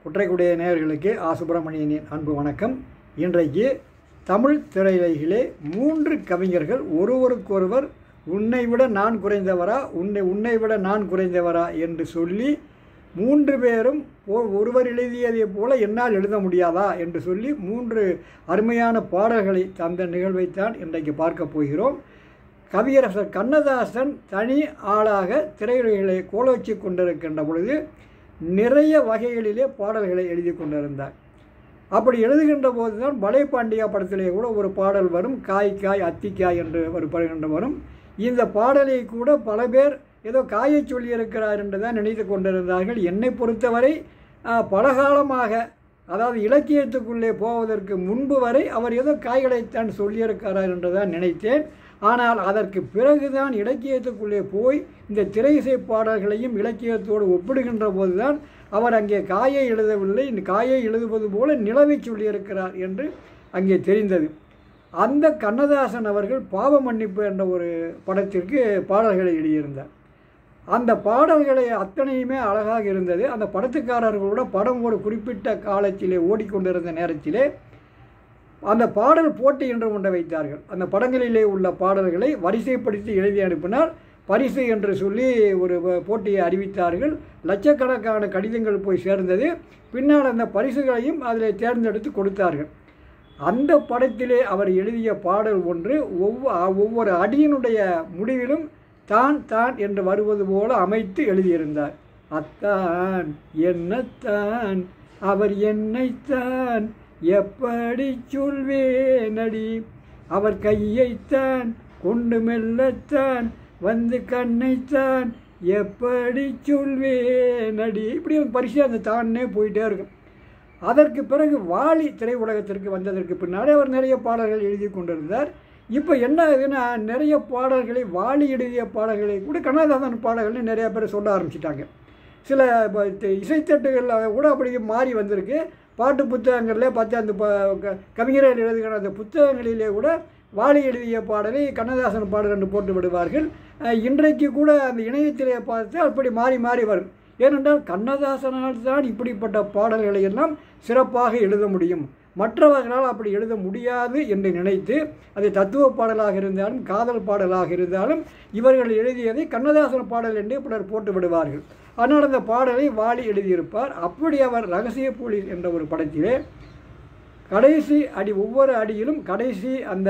குற்றைக்குடைய நேயர்களுக்கு சுப்பிரமணியனின் அன்பு வணக்கம். இன்றைக்கு தமிழ் திரையுலகிலே 3 கவிஞர்கள் ஒருவருக்கொருவர் உன்னை விட நான் குறைந்தவரா உன்னை விட நான் குறைந்தவரா என்று சொல்லி 3 பேரும் ஒருவர் எழுதியதைப் போல என்னால் எழுத முடியாதா என்று சொல்லி 3 அருமையான பாடல்களை தந்த நிகழ்வைத்தான் இன்றைக்கு பார்க்க போகிறோம். கவியரசர் கண்ணதாசன் தனி ஆளாக திரையுலகிலே கோலோச்சி கொண்டிருக்கின்ற பொழுது நிறைய வகைகளிலே பாடல்களை எழுதி கொண்டிருந்தார். அப்படி எழுதுகின்ற போது தான் பலே பாண்டியா படத்திலே கூட ஒரு பாடல் வரும், காய் காய் அத்திக்காய் என்று ஒரு படுகின்ற வரும். இந்த பாடலை கூட பல பேர் ஏதோ காயை சொல்லியிருக்கிறார் என்று தான் நினைத்து கொண்டிருந்தார்கள். என்னை பொறுத்தவரை பலகாலமாக, அதாவது இலக்கியத்துக்குள்ளே போவதற்கு முன்பு வரை அவர் ஏதோ காய்களைத்தான் சொல்லியிருக்கிறார் என்று தான் நினைத்தேன். ஆனால் அதற்கு பிறகுதான் இலக்கியத்துக்குள்ளே போய் இந்த திரை இசை பாடல்களையும் இலக்கியத்தோடு ஒப்பிடுகின்ற போதுதான் அவர் அங்கே காயை எழுதவில்லை, இந்த காயை எழுதுவது போல நிலவை சொல்லியிருக்கிறார் என்று அங்கே தெரிந்தது. அந்த கண்ணதாசன் அவர்கள் பாவ மன்னிப்பு என்ற ஒரு படத்திற்கு பாடல்களை எழுதியிருந்தார். அந்த பாடல்களை அத்தனையுமே அழகாக இருந்தது. அந்த படத்துக்காரர்களோட படம் ஒரு குறிப்பிட்ட காலத்திலே ஓடிக்கொண்டிருந்த நேரத்திலே அந்த பாடல் போட்டி என்று ஒன்றை வைத்தார்கள். அந்த படங்களிலே உள்ள பாடல்களை வரிசைப்படுத்தி எழுதி அனுப்பினார். பரிசு என்று சொல்லி ஒரு போட்டியை அறிவித்தார்கள். லட்சக்கணக்கான கடிதங்கள் போய் சேர்ந்தது. பின்னால் அந்த பரிசுகளையும் அதில் தேர்ந்தெடுத்து கொடுத்தார்கள். அந்த படத்திலே அவர் எழுதிய பாடல் ஒன்று ஒவ்வொரு அடியினுடைய முடிவிலும் தான் தான் என்று வருவது போல அமைத்து எழுதியிருந்தார். அத்தான் என்னத்தான் அவர் என்னைத்தான் எப்படி சொல்வேனடி, அவர் கையைத்தான் கொண்டு மெல்லத்தான் வந்து கண்ணைத்தான் எப்படி சொல்வேனடி, இப்படி ஒரு பரிசு அந்த தானே போயிட்டே இருக்கும். அதற்கு பிறகு வாலி திரையுலகத்திற்கு வந்ததற்கு பின்னாடி அவர் நிறைய பாடல்கள் எழுதி கொண்டிருந்தார். இப்போ என்ன ஆகுதுன்னா, நிறைய பாடல்களை வாலி எழுதிய பாடல்களை கூட கண்ணதாசன் பாடல்கள்னு நிறைய பேர் சொல்ல ஆரம்பிச்சிட்டாங்க. சில இசைத்தட்டுகளில் கூட அப்படி மாறி வந்திருக்கு. பாட்டு புத்தகங்களில் பார்த்து அந்த கவிஞர்கள் எழுதுகிற அந்த புத்தகங்களிலே கூட வாலி எழுதிய பாடலை கண்ணதாசன் பாடல் என்று போட்டு விடுவார்கள். இன்றைக்கு கூட அந்த இணையத்திலே பார்த்து அப்படி மாறி மாறி வரும். ஏனென்றால் கண்ணதாசனால் தான் இப்படிப்பட்ட பாடல்களை எல்லாம் சிறப்பாக எழுத முடியும், மற்றவர்களால் அப்படி எழுத முடியாது என்று நினைத்து அது தத்துவ பாடலாக இருந்தாலும் காதல் பாடலாக இருந்தாலும் இவர்கள் எழுதியதை கண்ணதாசன் பாடல் என்றே பலர் போட்டு விடுவார்கள். ஆனால் அந்த பாடலை வாலி எழுதியிருப்பார். அப்படி அவர் ரகசிய போலீஸ் என்ற ஒரு படத்திலே கடைசி அடி, ஒவ்வொரு அடியிலும் கடைசி அந்த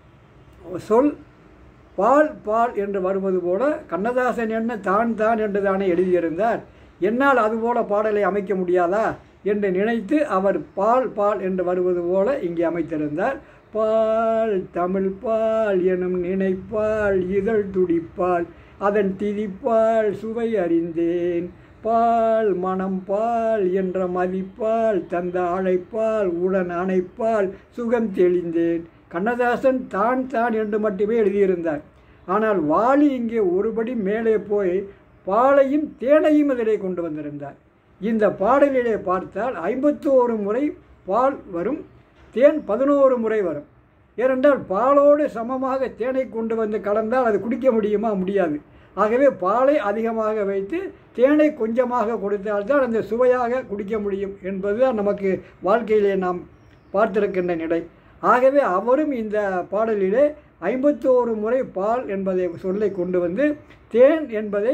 சொல் பால் பால் என்று வருவது போல கண்ணதாசன் என்ன தான் தான் என்று தானே எழுதியிருந்தார், என்னால் அதுபோல பாடலை அமைக்க முடியாதா என்று நினைத்து அவர் பால் பால் என்று வருவது போல இங்கே அமைத்திருந்தார். பால் தமிழ் பால் எனும் நினைப்பால் இதழ் துடிப்பால் அதன் திதிப்பால் சுவை அறிந்தேன், பால் மனம் பால் என்ற மதிப்பால் தந்த அழைப்பால் உடன் அணைப்பால் சுகம் தெளிந்தேன். கண்ணதாசன் தான் தான் என்று மட்டுமே எழுதியிருந்தார். ஆனால் வாலி இங்கே ஒருபடி மேலே போய் பாலையும் தேனையும் அதிலே கொண்டு வந்திருந்தார். இந்த பாடலிலே பார்த்தால் 51 முறை பால் வரும், தேன் 11 முறை வரும். ஏனென்றால் பாலோடு சமமாக தேனை கொண்டு வந்து கலந்தால் அது குடிக்க முடியுமா? முடியாது. ஆகவே பாலை அதிகமாக வைத்து தேனை கொஞ்சமாக கொடுத்தால்தான் அந்த சுவையாக குடிக்க முடியும் என்பதுதான் நமக்கு வாழ்க்கையிலே நாம் பார்த்திருக்கின்ற நிலை. ஆகவே அவரும் இந்த பாடலிலே 51 முறை பால் என்பதை சொல்லை கொண்டு வந்து தேன் என்பதை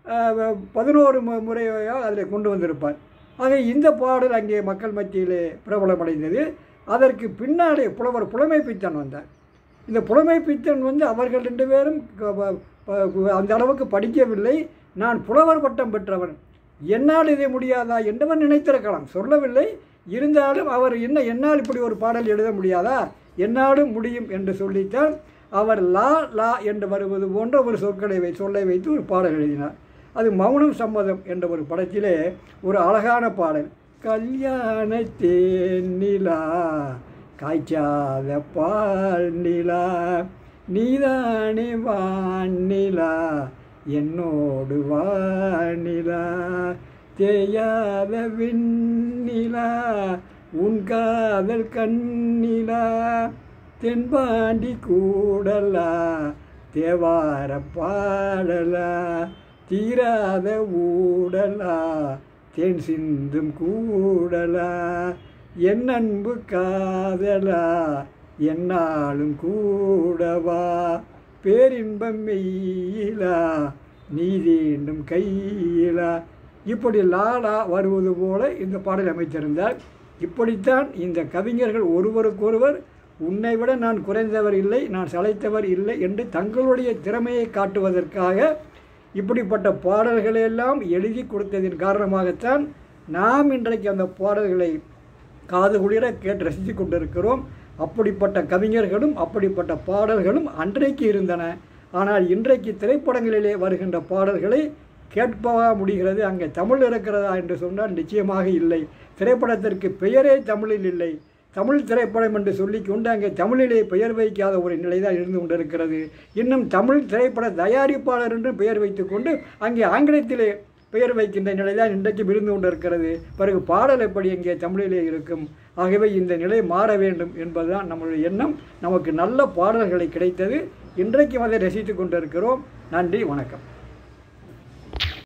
11 முறையாக அதில் கொண்டு வந்திருப்பார். ஆக இந்த பாடல் அங்கே மக்கள் மத்தியிலே பிரபலமடைந்தது. அதற்கு பின்னாடி புலவர் புலமை பித்தன் வந்தார். இந்த புலமை பித்தன் வந்து அவர்கள் 2 பேரும் அந்த அளவுக்கு படிக்கவில்லை. நான் புலவர் பட்டம் பெற்றவன், என்னால் இதை முடியாதா என்றவன் நினைத்திருக்கலாம், சொல்லவில்லை. இருந்தாலும் அவர் என்னால் இப்படி ஒரு பாடல் எழுத முடியாதா, என்னாலும் முடியும் என்று சொல்லித்தான் அவர் லா லா என்று வருவது போன்ற ஒரு சொல்லை வைத்து ஒரு பாடல் எழுதினார். அது மௌனம் சம்மதம் என்ற ஒரு படத்திலே ஒரு அழகான பாடல். கல்யாண தேனிலா காய்ச்சாத பால் நிலா நீதானே வானிலா என்னோடு வானிலா தேயாத விண்ணிலா உன் காதல் கண்ணிலா தென்பாண்டி கூடலா தேவார பாடலா தீராத ஊடலா தேன் சிந்தும் கூடலா என் அன்பு காதலா என்னாலும் கூடவா பேரின்பம் மெய்யிலா நீ தீண்டும் கையிலா. இப்படி லாலா வருவது போல இந்த பாடல் அமைத்திருந்தார். இப்படித்தான் இந்த கவிஞர்கள் ஒருவருக்கொருவர் உன்னை விட நான் குறைந்தவர் இல்லை, நான் சளைத்தவர் இல்லை என்று தங்களுடைய திறமையை காட்டுவதற்காக இப்படிப்பட்ட பாடல்களையெல்லாம் எழுதி கொடுத்ததின் காரணமாகத்தான் நாம் இன்றைக்கு அந்த பாடல்களை காது குளிர கேட்டு ரசித்து கொண்டிருக்கிறோம். அப்படிப்பட்ட கவிஞர்களும் அப்படிப்பட்ட பாடல்களும் அன்றைக்கு இருந்தன. ஆனால் இன்றைக்கு திரைப்படங்களிலே வருகின்ற பாடல்களை கேட்பவா முடிகிறது? அங்கே தமிழ் இருக்கிறதா என்று சொன்னால் நிச்சயமாக இல்லை. திரைப்படத்திற்கு பெயரே தமிழில் இல்லை. தமிழ் திரைப்படம் என்று சொல்லிக்கொண்டு அங்கே தமிழிலே பெயர் வைக்காத ஒரு நிலை தான் இருந்து கொண்டிருக்கிறது. இன்னும் தமிழ் திரைப்பட தயாரிப்பாளர் என்று பெயர் வைத்துக்கொண்டு அங்கே ஆங்கிலத்திலே பெயர் வைக்கின்ற நிலை தான் இன்றைக்கும் இருந்து கொண்டிருக்கிறது. பிறகு பாடல் எப்படி இங்கே தமிழிலே இருக்கும்? ஆகவே இந்த நிலை மாற வேண்டும் என்பதுதான் நம்மளுடைய எண்ணம். நமக்கு நல்ல பாடல்களை கிடைத்தது. இன்றைக்கும் அதை ரசித்து கொண்டிருக்கிறோம். நன்றி, வணக்கம்.